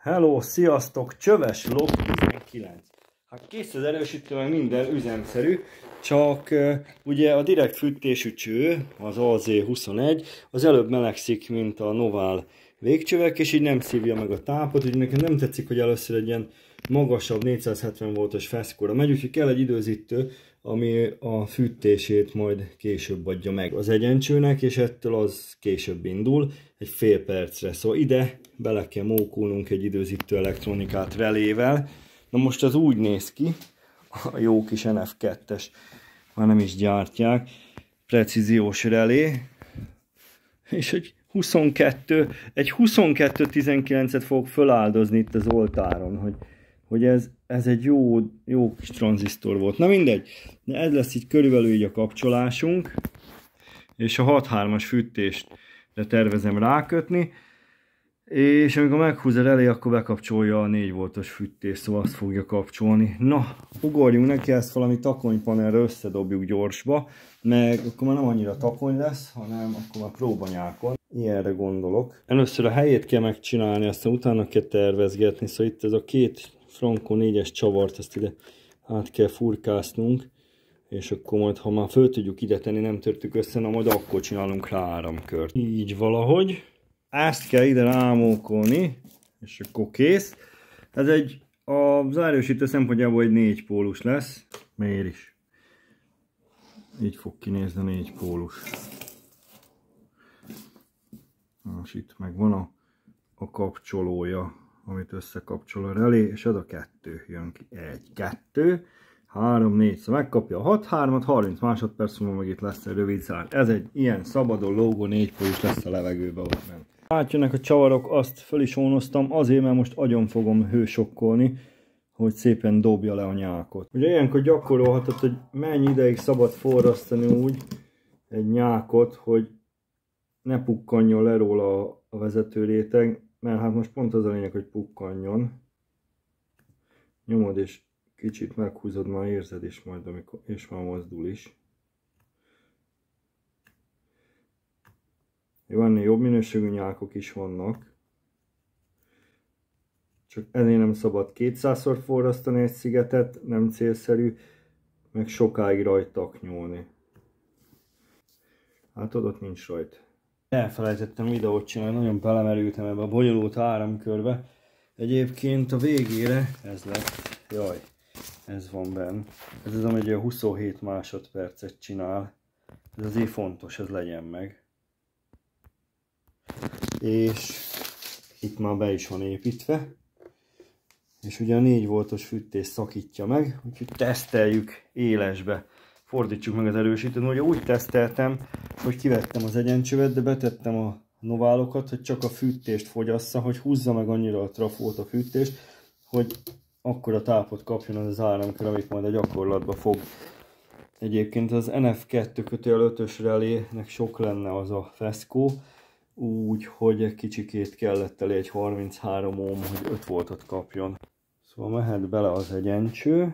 Hello, sziasztok! Csöves lop 19. Hát kész az erősítő, meg minden üzemszerű, csak ugye a direkt fűtésű cső, az AZ21, az előbb melegszik, mint a Novál végcsövek, és így nem szívja meg a tápot, úgyhogy nekem nem tetszik, hogy először egy ilyen magasabb 470 voltos feszkóra megy, úgyhogy kell egy időzítő, ami a fűtését majd később adja meg az egyencsőnek, és ettől az később indul, egy fél percre. Szóval ide bele kell mókulnunk egy időzítő elektronikát relével. Na most az úgy néz ki, a jó kis NF2-es, már nem is gyártják, precíziós relé, és egy 22-19-et fogok föláldozni itt az oltáron, hogy ez egy jó kis tranzisztor volt. Na mindegy, ez lesz így körülbelül így a kapcsolásunk, és a 6.3-as fűtést tervezem rákötni, és amikor meghúz a relé, akkor bekapcsolja a 4 voltos fűtést, szóval azt fogja kapcsolni. Na, ugorjunk neki, ezt valami takonypanelre összedobjuk gyorsba, meg akkor már nem annyira takony lesz, hanem akkor már próbanyákon. Ilyenre gondolok. Először a helyét kell megcsinálni, aztán utána kell tervezgetni, szóval itt ez a két Franco 4-es csavart, ezt ide át kell furkásznunk, és akkor majd, ha már föl tudjuk ide tenni, nem törtük össze, na majd akkor csinálunk rá áramkört. Így valahogy. Ezt kell ide rámókolni, és akkor kész. Ez az erősítő szempontjából egy 4 pólus lesz. Miért is? Így fog kinézni a 4 pólus. Most itt meg van a kapcsolója, amit összekapcsol a relé, és az a 2 jön ki. 1, 2, 3, 4. Szóval megkapja a 6.3-at, 30 másodperc múlva meg itt lesz egy rövid zár. Ez egy ilyen szabadon lógó 4 pólus lesz a levegőbe ott bent. Átjönnek a csavarok, azt föl is ónoztam, azért, mert most agyon fogom hősokkolni, hogy szépen dobja le a nyákot. Ugye ilyenkor gyakorolhatod, hogy mennyi ideig szabad forrasztani úgy egy nyákot, hogy ne pukkanjon le róla a vezetőréteg, mert hát most pont az a lényeg, hogy pukkanjon. Nyomod és kicsit meghúzod, már érzed is majd, amikor, és már mozdul is. Jó, ennél jobb minőségű nyákok is vannak. Csak ennél nem szabad 200-szor forrasztani egy szigetet, nem célszerű, meg sokáig rajta nyúlni. Hát ott nincs rajta. Elfelejtettem videót csinálni, nagyon belemerültem ebbe a bonyolult áramkörbe. Egyébként a végére ez lett, jaj, ez van benne. Ez az, ami 27 másodpercet csinál. Ez azért fontos, ez legyen meg. És itt már be is van építve. És ugye a 4 voltos fűtés szakítja meg, úgyhogy teszteljük élesbe. Fordítsuk meg az erősítőt. Ugye úgy teszteltem, hogy kivettem az egyencsövet, de betettem a noválokat, hogy csak a fűtést fogyassza, hogy húzza meg annyira a trafót a fűtést, hogy akkor a tápot kapjon az áramkör, amit majd a gyakorlatban fog. Egyébként az NF2/5-ös relének sok lenne az a feszkó, úgyhogy egy kicsikét kellett elé egy 33 ohm, hogy 5 voltot kapjon. Szóval mehet bele az egyencső.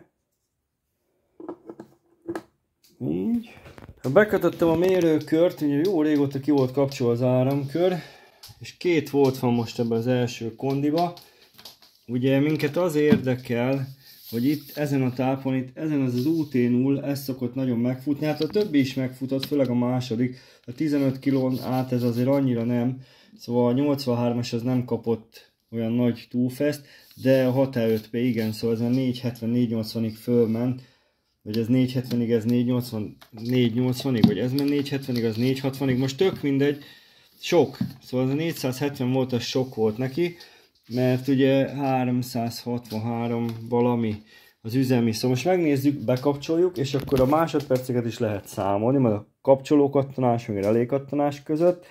Így. Bekötöttem a mérőkört, ugye jó régóta ki volt kapcsolva az áramkör, és 2 volt van most ebben az első kondiba. Ugye minket az érdekel, hogy itt ezen a tápon, itt ezen az UT0, ez szokott nagyon megfutni, hát a többi is megfutott, főleg a második, a 15 kilón át ez azért annyira nem, szóval a 83-as az nem kapott olyan nagy túlfeszt, de a 6E5P igen, szóval ezen 470-480-ig fölment, vagy ez 470-ig, ez 480-ig, vagy ez ment 470-ig, az 460-ig, most tök mindegy, sok, szóval ez a 470 volt, az sok volt neki, mert ugye 363 valami az üzemi, szóval most megnézzük, bekapcsoljuk, és akkor a másodperceket is lehet számolni, majd a kapcsolókattanás, meg a relékattanás között,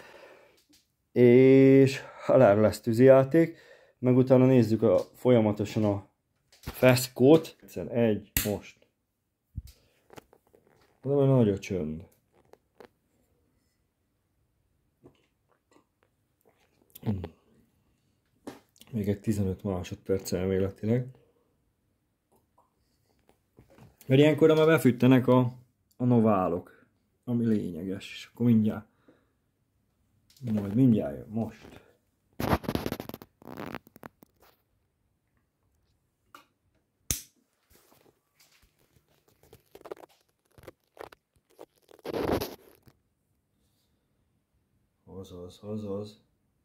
és halára lesz tűzijáték, meg utána nézzük folyamatosan a feszkót. Egy, most. De nagy a csönd. Még egy 15 másodperc elméletileg. Mert ilyenkor már befűttenek a noválok, ami lényeges, és akkor mindjárt. Majd mindjárt jön, most. azaz.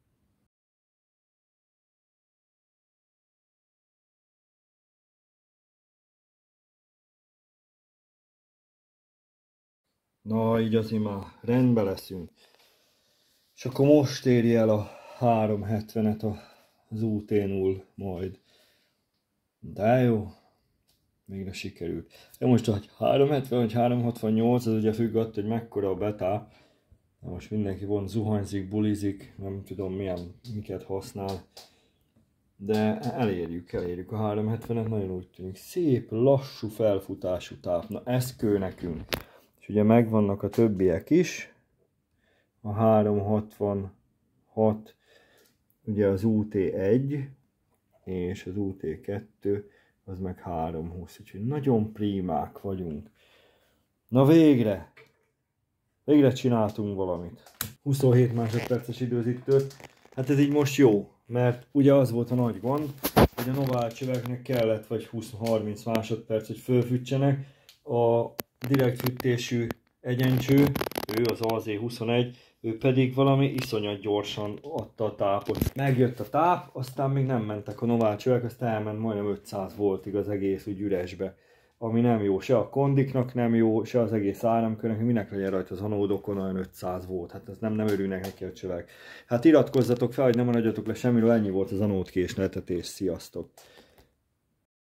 Na, így azért már rendben leszünk. És akkor most éri el a 370-et az úténul majd. De jó, végre sikerült. De most a 370 vagy 368, az ugye függ attól, hogy mekkora a betáp. De most mindenki von zuhanyzik, bulizik, nem tudom miket használ. De elérjük a 370-et, nagyon úgy tűnik. Szép, lassú felfutású táp. Na ez kő nekünk. És ugye megvannak a többiek is. A 366, ugye az UT1 és az UT2, az meg 320, úgyhogy nagyon primák vagyunk. Na végre csináltunk valamit. 27 másodperces időzítőt, hát ez így most jó, mert ugye az volt a nagy gond, hogy a Novál csöveknek kellett vagy 20-30 másodperc, hogy fölfűtsenek. A direkt fűtésű egyencső, ő az AZ21, ő pedig valami iszonyat gyorsan adta a tápot. Megjött a táp, aztán még nem mentek a Novál csövek, aztán elment majdnem 500 voltig az egész úgy üresbe. Ami nem jó, se a kondiknak nem jó, se az egész áramkörnek, minek legyen rajta az anódokon olyan 500 volt, hát ez nem örülnek neki a csövek. Hát iratkozzatok fel, hogy nem maradjatok le semmiről, ennyi volt az anódkés letetés, sziasztok!